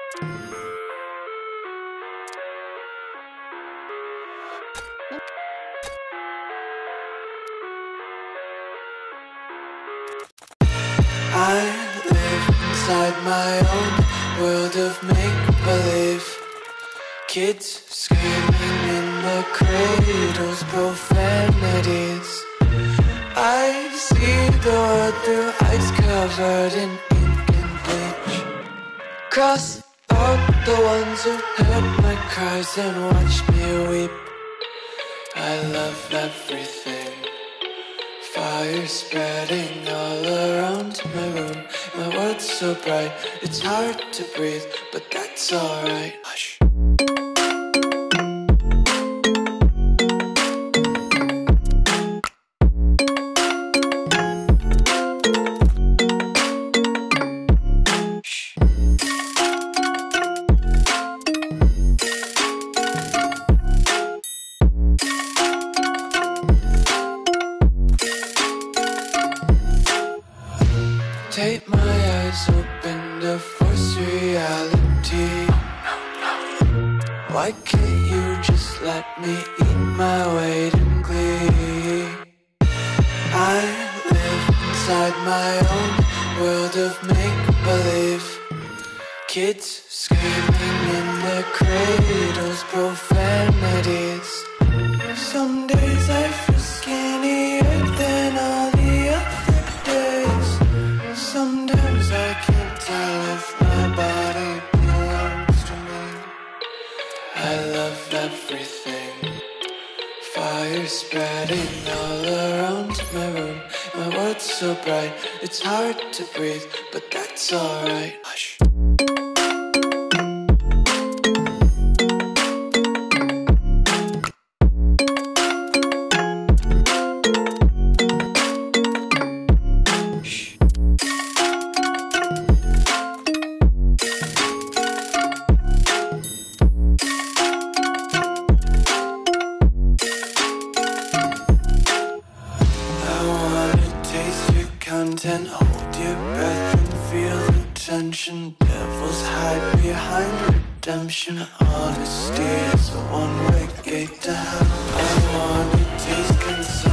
I live inside my own world of make-believe. Kids screaming in the cradles, profanities. I see the world through ice covered in ink and bleach. Cross out the ones who heard my cries and watched me weep. I love everything. Fire spreading all around my room. My world's so bright, it's hard to breathe, but that's alright. Hush. Take my eyes open to force reality. Why can't you just let me eat my weight in glee? I live inside my own world of make-believe. Kids screaming in their cradles, profanities. Some days I feel skinnier than all the other days. Sometimes I can't tell if my body belongs to me. I love everything. Fire spreading all around my room. My world's so bright, it's hard to breathe, but that's alright. Hush. Content, hold your breath and feel the tension. Devils hide behind redemption. Honesty is a one-way gate to hell. I wanna taste consent.